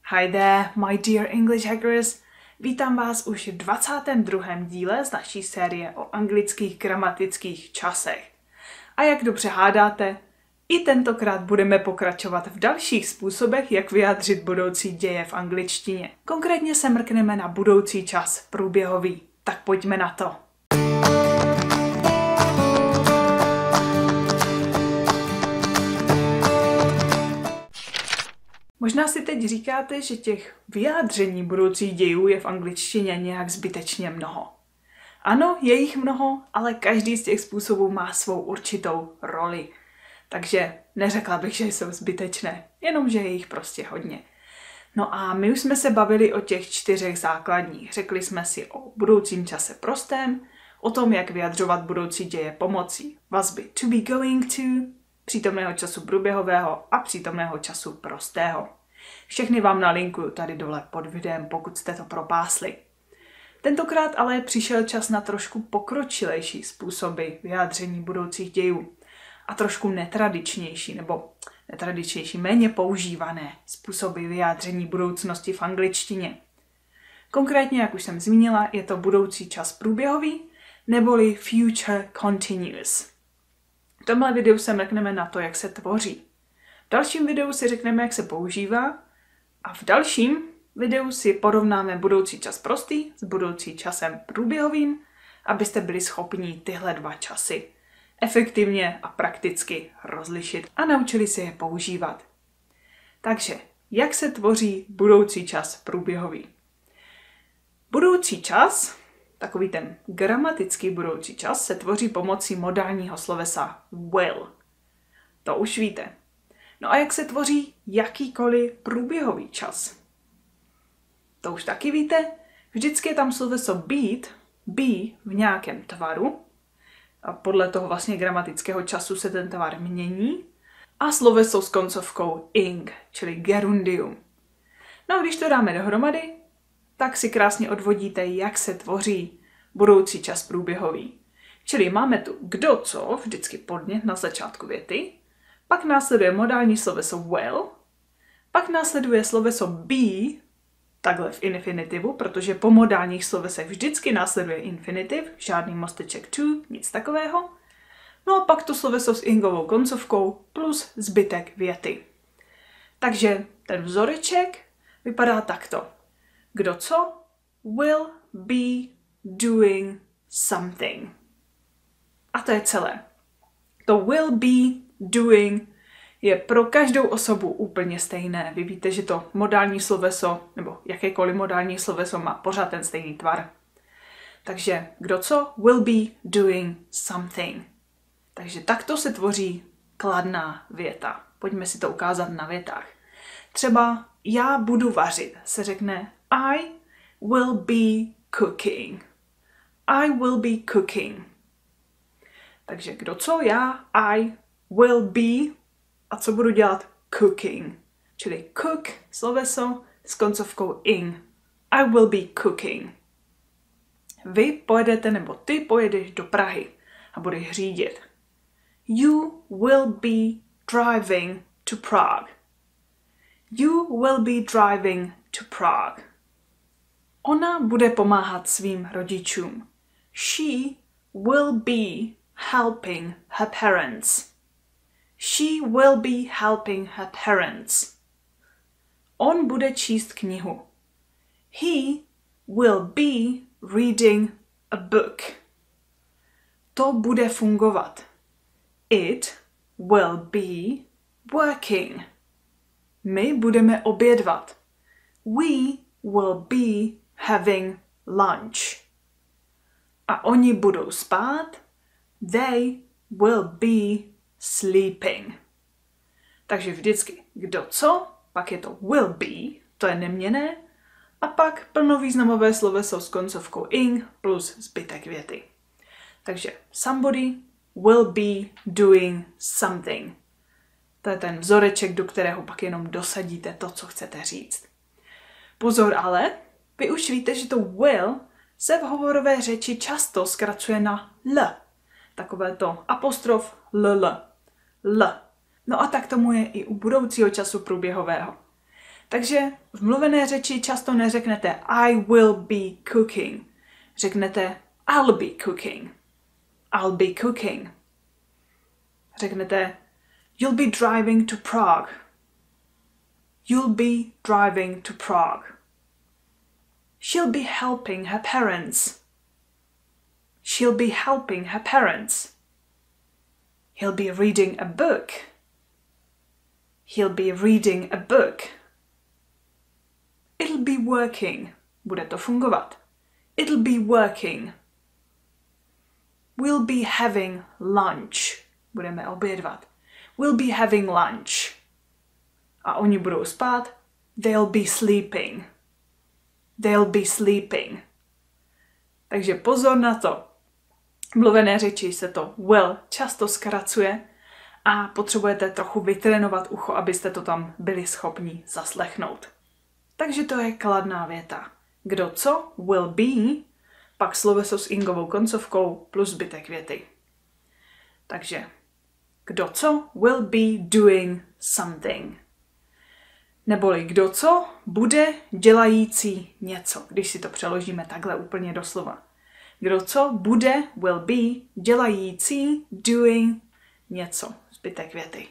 Hi there, my dear English hackers. Vítám vás už v 22. díle z naší série o anglických gramatických časech. A jak dobře hádáte, i tentokrát budeme pokračovat v dalších způsobech, jak vyjádřit budoucí děje v angličtině. Konkrétně se mrkneme na budoucí čas průběhový. Tak pojďme na to. Možná si teď říkáte, že těch vyjádření budoucích dějů je v angličtině nějak zbytečně mnoho. Ano, je jich mnoho, ale každý z těch způsobů má svou určitou roli. Takže neřekla bych, že jsou zbytečné, jenom že je jich prostě hodně. No a my už jsme se bavili o těch 4 základních. Řekli jsme si o budoucím čase prostém, o tom, jak vyjadřovat budoucí děje pomocí vazby to be going to, přítomného času průběhového a přítomného času prostého. Všechny vám nalinkuju tady dole pod videem, pokud jste to propásli. Tentokrát ale přišel čas na trošku pokročilejší způsoby vyjádření budoucích dějů a trošku netradičnější, méně používané způsoby vyjádření budoucnosti v angličtině. Konkrétně, jak už jsem zmínila, je to budoucí čas průběhový neboli future continuous. V tomhle videu se mrkneme na to, jak se tvoří. V dalším videu si řekneme, jak se používá a v dalším videu si porovnáme budoucí čas prostý s budoucí časem průběhovým, abyste byli schopni tyhle 2 časy efektivně a prakticky rozlišit a naučili se je používat. Takže, jak se tvoří budoucí čas průběhový? Budoucí čas, takový ten gramatický budoucí čas, se tvoří pomocí modálního slovesa will. To už víte. No a jak se tvoří jakýkoliv průběhový čas? To už taky víte. Vždycky je tam sloveso být, be v nějakém tvaru. A podle toho vlastně gramatického času se ten tvar mění. A sloveso s koncovkou ing, čili gerundium. No a když to dáme dohromady, tak si krásně odvodíte, jak se tvoří budoucí čas průběhový. Čili máme tu kdo co, vždycky podnět na začátku věty, pak následuje modální sloveso well, pak následuje sloveso be, takhle v infinitivu, protože po modálních slovesech vždycky následuje infinitiv, žádný mosteček to, nic takového. No a pak to sloveso s ingovou koncovkou plus zbytek věty. Takže ten vzoreček vypadá takto. Kdo co? Will be doing something. A to je celé. To will be doing je pro každou osobu úplně stejné. Vy víte, že to modální sloveso, nebo jakékoliv modální sloveso má pořád ten stejný tvar. Takže kdo co? Will be doing something. Takže takto se tvoří kladná věta. Pojďme si to ukázat na větách. Třeba já budu vařit se řekne I will be cooking. I will be cooking. Takže kdo co? Já, I will be. A co budu dělat? Cooking. Čili cook, sloveso s koncovkou ing. I will be cooking. Vy pojedete, nebo ty pojedeš do Prahy a budeš řídit. You will be driving to Prague. You will be driving to Prague. Ona bude pomáhat svým rodičům. She will be helping her parents. She will be helping her parents. On bude číst knihu. He will be reading a book. To bude fungovat. It will be working. My budeme obědvat. We will be having lunch. A oni budou spát. They will be sleeping. Takže vždycky kdo co, pak je to will be, to je neměnné, a pak plnovýznamové sloveso s koncovkou ing plus zbytek věty. Takže somebody will be doing something. To je ten vzoreček, do kterého pak jenom dosadíte to, co chcete říct. Pozor ale, vy už víte, že to will se v hovorové řeči často zkracuje na l. Takové to apostrof l. No a tak tomu je i u budoucího času průběhového. Takže v mluvené řeči často neřeknete I will be cooking. Řeknete I'll be cooking. I'll be cooking. Řeknete you'll be driving to Prague. You'll be driving to Prague. She'll be helping her parents. She'll be helping her parents. He'll be reading a book. He'll be reading a book. It'll be working. Bude to fungovat. It'll be working. We'll be having lunch. Budeme obědvat. We'll be having lunch. A oni budou spát. They'll be sleeping. They'll be sleeping. Takže pozor na to. V mluvené řeči se to will často zkracuje a potřebujete trochu vytrénovat ucho, abyste to tam byli schopni zaslechnout. Takže to je kladná věta. Kdo co? Will be, pak sloveso s ingovou koncovkou plus zbytek věty. Takže kdo co? Will be doing something. Neboli kdo co? Bude dělající něco, když si to přeložíme takhle úplně doslova. Kdo co? Bude, will be, dělající, doing něco, zbytek věty.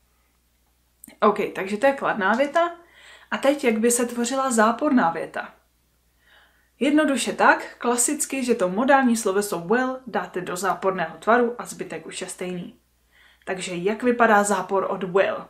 OK, takže to je kladná věta. A teď, jak by se tvořila záporná věta? Jednoduše tak, klasicky, že to modální sloveso will dáte do záporného tvaru a zbytek už je stejný. Takže jak vypadá zápor od will?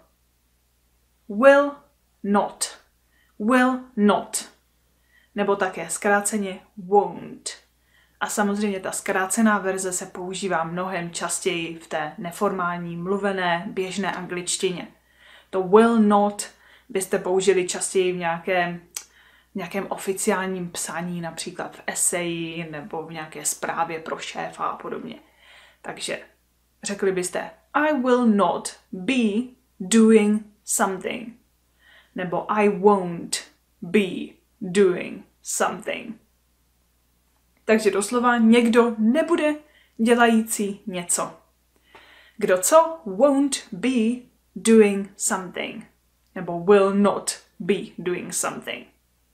Will not. Will not. Nebo také zkráceně won't. A samozřejmě ta zkrácená verze se používá mnohem častěji v té neformální, mluvené, běžné angličtině. To will not byste použili častěji v nějakém oficiálním psaní, například v eseji nebo v nějaké zprávě pro šéfa a podobně. Takže řekli byste I will not be doing something. Nebo I won't be doing something. Takže doslova někdo nebude dělající něco. Kdo co? Won't be doing something. Nebo will not be doing something.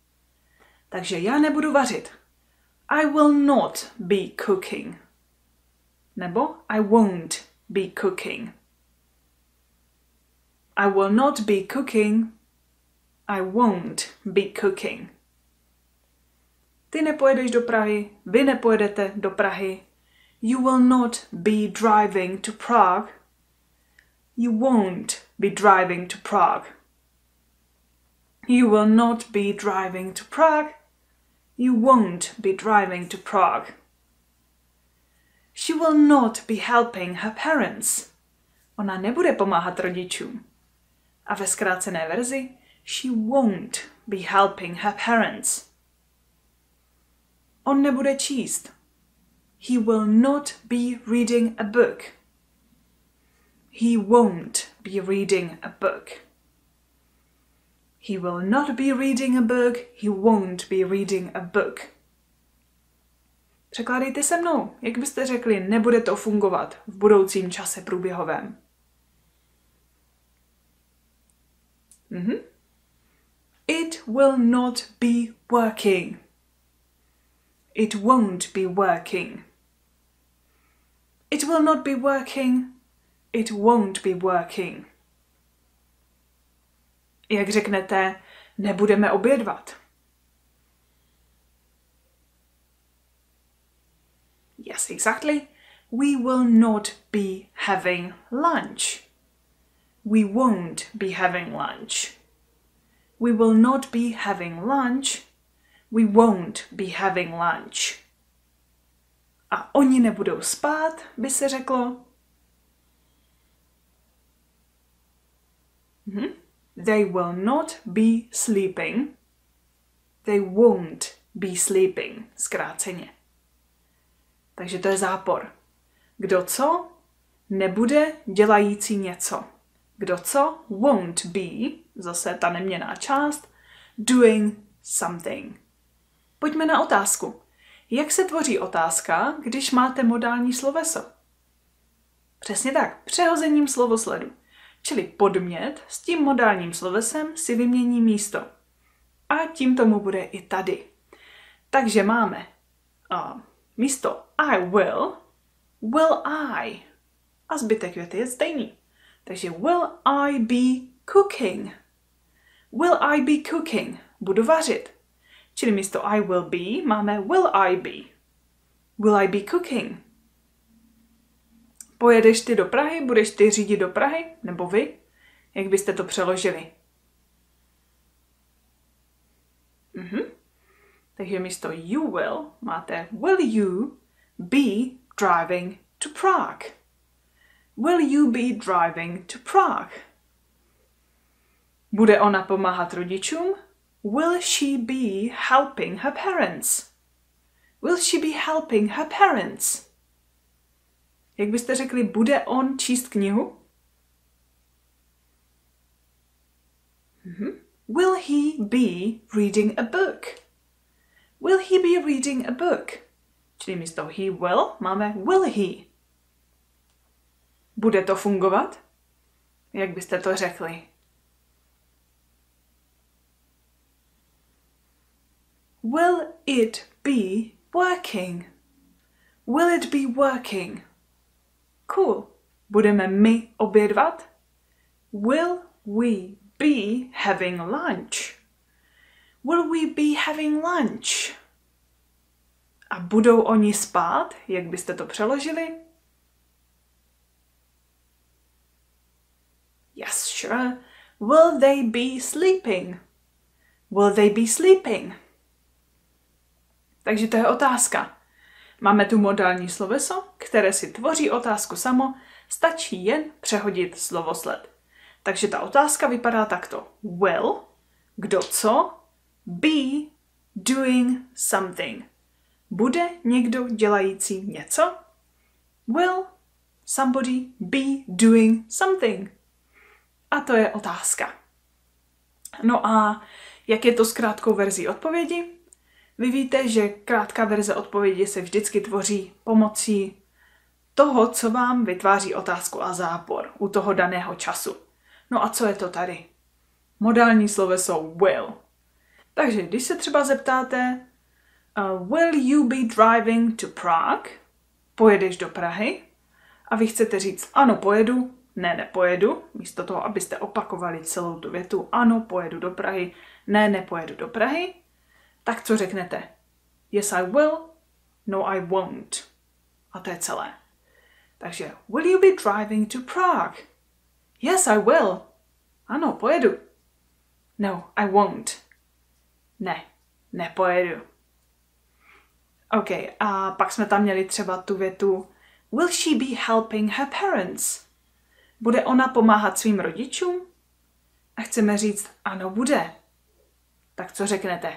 Takže já nebudu vařit. I will not be cooking. Nebo I won't be cooking. I will not be cooking. I won't be cooking. Ty nepojedeš do Prahy, vy nepojedete do Prahy. You will not be driving to Prague. You won't be driving to Prague. You will not be driving to Prague. You won't be driving to Prague. She will not be helping her parents. Ona nebude pomáhat rodičům. A ve zkrácené verzi she won't be helping her parents. On nebude číst. He will not be reading a book. He won't be reading a book. He will not be reading a book. He won't be reading a book. Překládejte se mnou. Jak byste řekli, nebude to fungovat v budoucím čase průběhovém? It will not be working. It won't be working. It will not be working. It won't be working. Jak řeknete, nebudeme obědvat? Yes, exactly. We will not be having lunch. We won't be having lunch. We will not be having lunch. We won't be having lunch. A oni nebudou spát, by se řeklo. They will not be sleeping. They won't be sleeping. Zkráceně. Takže to je zápor. Kdo co? Nebude dělající něco. Kdo co? Won't be, zase ta neměnná část, doing something. Pojďme na otázku. Jak se tvoří otázka, když máte modální sloveso? Přesně tak, přehozením slovosledu. Čili podmět s tím modálním slovesem si vymění místo. A tím tomu bude i tady. Takže máme místo I will I. A zbytek věty je stejný. Takže will I be cooking? Will I be cooking? Budu vařit. Čili místo I will be máme will I be. Will I be cooking? Pojedeš ty do Prahy? Budeš ty řídit do Prahy? Nebo vy? Jak byste to přeložili? Takže místo you will máte will you be driving to Prague? Will you be driving to Prague? Bude ona pomáhat rodičům? Will she be helping her parents? Will she be helping her parents? Jak byste řekli, bude on číst knihu? Will he be reading a book? Will he be reading a book? Čili místo he will máme will he. Bude to fungovat? Jak byste to řekli? Will it be working? Will it be working? Cool. Budeme my obědvat? Will we be having lunch? Will we be having lunch? A budou oni spát? Jak byste to přeložili? Yes, sure. Will they be sleeping? Will they be sleeping? Takže to je otázka. Máme tu modální sloveso, které si tvoří otázku samo, stačí jen přehodit slovosled. Takže ta otázka vypadá takto. Will, kdo co, be doing something. Bude někdo dělající něco? Will somebody be doing something? A to je otázka. No a jak je to s krátkou verzí odpovědi? Vy víte, že krátká verze odpovědi se vždycky tvoří pomocí toho, co vám vytváří otázku a zápor u toho daného času. No a co je to tady? Modální sloveso will. Takže když se třeba zeptáte will you be driving to Prague? Pojedeš do Prahy? A vy chcete říct ano, pojedu, ne, nepojedu, místo toho, abyste opakovali celou tu větu ano, pojedu do Prahy, ne, nepojedu do Prahy, tak co řeknete? Yes, I will, no, I won't. A to je celé. Takže will you be driving to Prague? Yes, I will. Ano, pojedu. No, I won't. Ne, nepojedu. OK, a pak jsme tam měli třeba tu větu will she be helping her parents? Bude ona pomáhat svým rodičům? A chceme říct ano, bude. Tak co řeknete?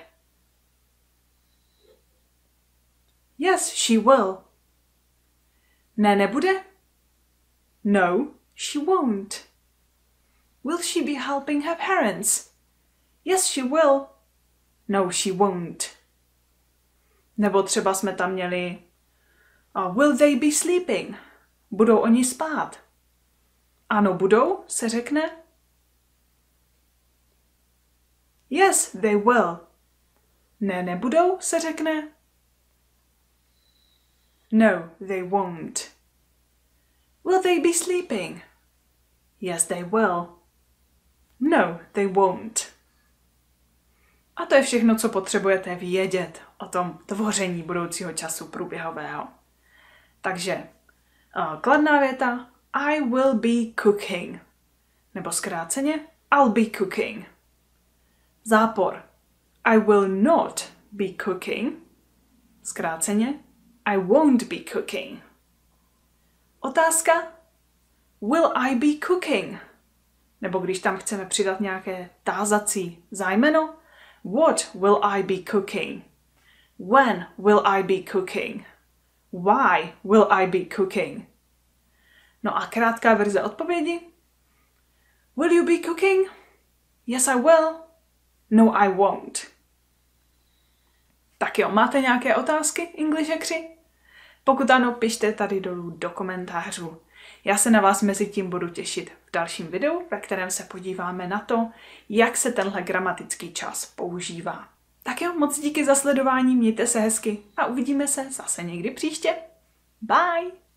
Yes, she will. Ne, nebude? No, she won't. Will she be helping her parents? Yes, she will. No, she won't. Nebo třeba jsme tam měli will they be sleeping? Budou oni spát? Ano, budou, se řekne. Yes, they will. Ne, nebudou, se řekne. No, they won't. Will they be sleeping? Yes, they will. No, they won't. A to je všechno, co potřebujete vědět o tom tvoření budoucího času průběhového. Takže kladná věta I will be cooking. Nebo zkráceně I'll be cooking. Zápor I will not be cooking. Zkráceně I won't be cooking. Otázka will I be cooking? Nebo když tam chceme přidat nějaké tázací zájmeno, what will I be cooking? When will I be cooking? Why will I be cooking? No a krátká verze odpovědi. Will you be cooking? Yes, I will. No, I won't. Tak jo, máte nějaké otázky, Englishekři? Pokud ano, pište tady dolů do komentářů. Já se na vás mezi tím budu těšit v dalším videu, ve kterém se podíváme na to, jak se tenhle gramatický čas používá. Tak jo, moc díky za sledování, mějte se hezky a uvidíme se zase někdy příště. Bye!